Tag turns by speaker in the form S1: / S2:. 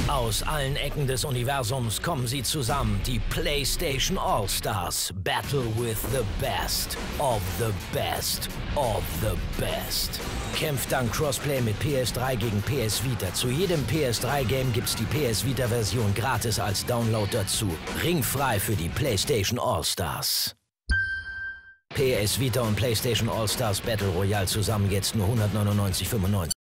S1: Aus allen Ecken des Universums kommen sie zusammen, die PlayStation All-Stars. Battle with the best of the best of the best. Kämpft dank Crossplay mit PS3 gegen PS Vita. Zu jedem PS3-Game gibt's die PS Vita-Version gratis als Download dazu. Ringfrei für die PlayStation All-Stars. PS Vita und PlayStation All-Stars Battle Royale zusammen jetzt nur 199,95.